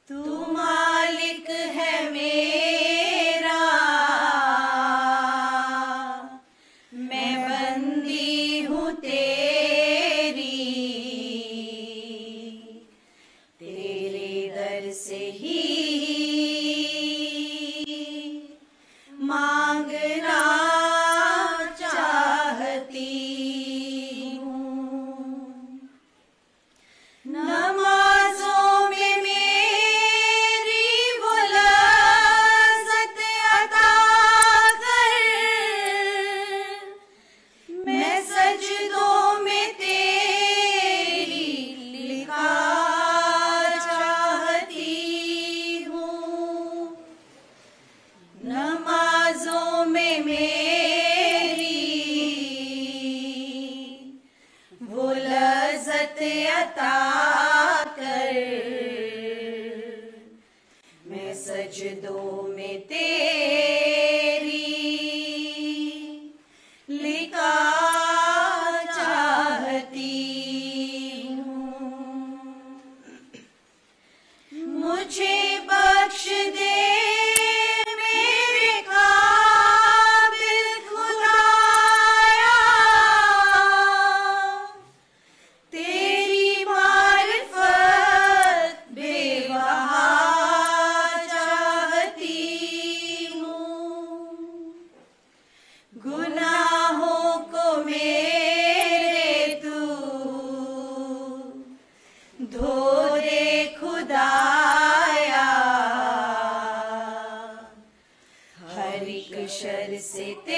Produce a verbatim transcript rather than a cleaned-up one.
तू मालिक है मेरा, मैं बंदी हूँ तेरी, तेरे दर से ही मांगना चाहती हूँ। नमाज़ों में मेरी वो लज़्ज़त अता कर, मैं सजदों में तेरी लिखा चाहती हूँ। नमाज़ों में मेरी वो लज़्ज़त अता कर, मैं सजदों में तेरी लिखा चाहती हूँ। मुझे बख्श दे मेरे काबिल खुदाया, तेरी मारिफत बेवहा चाहती हूँ। गुनाहों को मेरे तू धो दे खुदाया, हर एक शर से